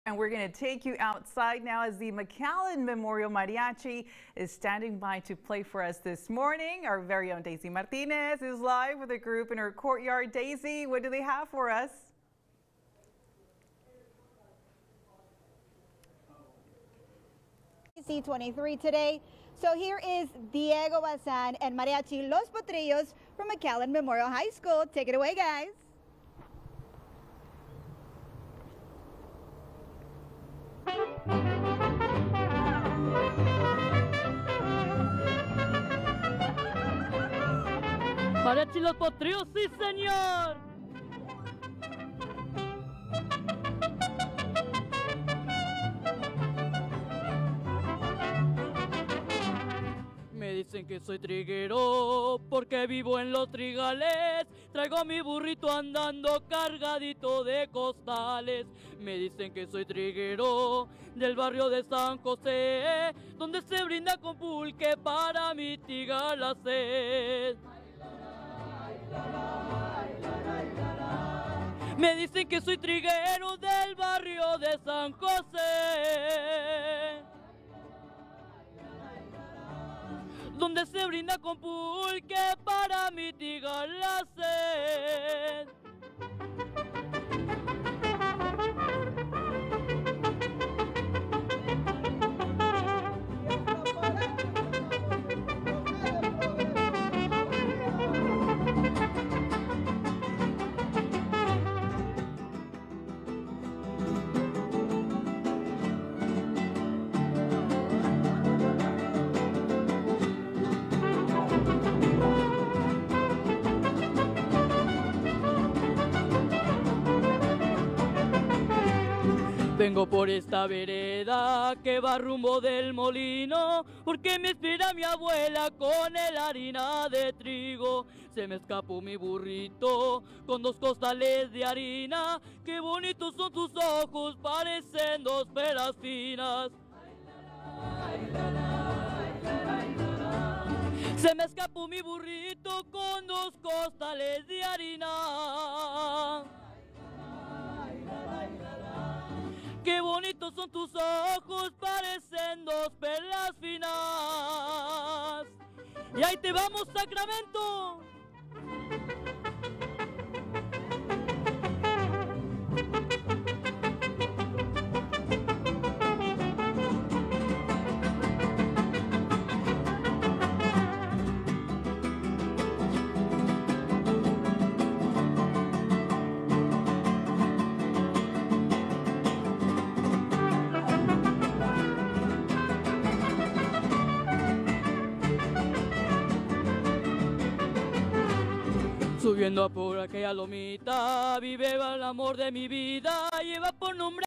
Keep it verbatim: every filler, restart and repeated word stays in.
And we're going to take you outside now as the McAllen Memorial Mariachi is standing by to play for us this morning. Our very own Daisy Martinez is live with a group in her courtyard. Daisy, what do they have for us? C twenty-three today. So here is Diego Bazan and Mariachi Los Potrillos from McAllen Memorial High School. Take it away, guys. Mariachi Los Potrillos, sí señor. Me dicen que soy triguero porque vivo en los trigales. Traigo mi burrito andando cargadito de costales. Me dicen que soy triguero del barrio de San José, donde se brinda con pulque para mitigar la sed. Me dicen que soy triguero del barrio de San José, donde se brinda con pulque para mitigar la sed. Vengo por esta vereda que va rumbo del molino, porque me espera mi abuela con el harina de trigo. Se me escapó mi burrito con dos costales de harina. Qué bonitos son tus ojos, parecen dos peras finas. Se me escapó mi burrito con dos costales de harina. Qué bonitos son tus ojos, parecen dos perlas finas. Y ahí te vamos, Sacramento. Subiendo por aquella lomita, vive el amor de mi vida, lleva por nombre